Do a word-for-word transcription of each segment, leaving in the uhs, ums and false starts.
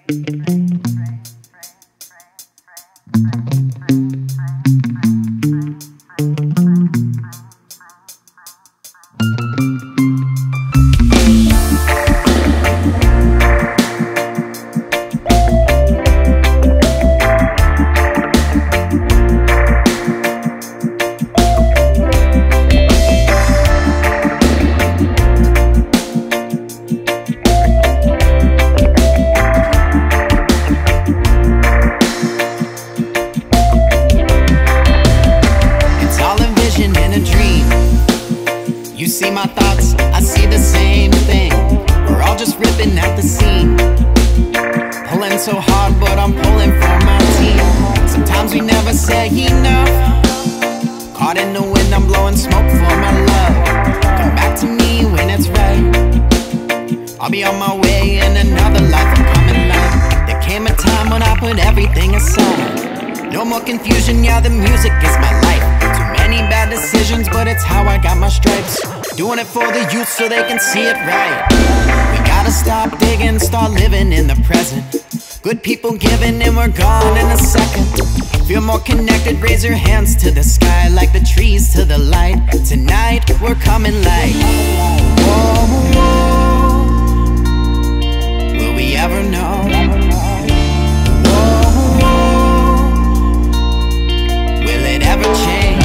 You see my thoughts, I see the same thing. We're all just ripping at the seam, pulling so hard, but I'm pulling for my team. Sometimes we never say enough. Caught in the wind, I'm blowing smoke for my love. Come back to me when it's right. I'll be on my way in another life, I'm coming light. There came a time when I put everything aside. No more confusion, yeah, the music is my life. Too many bad decisions, but it's how I got my stripes. Doing it for the youth so they can see it right. We gotta stop digging, start living in the present. Good people giving and we're gone in a second. Feel more connected, raise your hands to the sky, like the trees to the light. Tonight, we're coming like whoa, whoa. Will we ever know? Whoa, whoa. Will it ever change?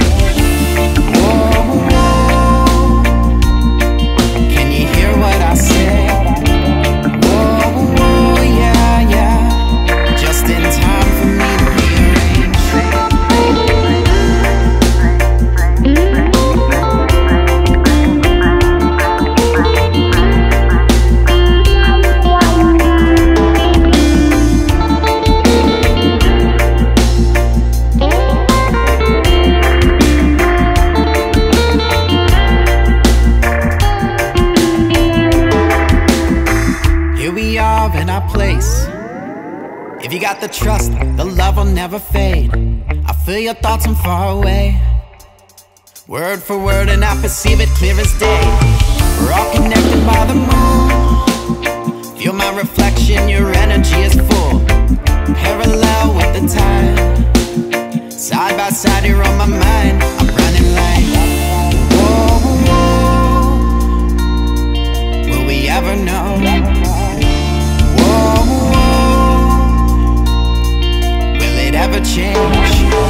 In our place. If you got the trust, the love will never fade. I feel your thoughts, I'm far away. Word for word and I perceive it clear as day. We're all connected by the moon. Feel my reflection, your energy is full. Parallel with the time. Side by side, you're on my mind. I'm running like whoa, whoa. Will we ever know? Ever change?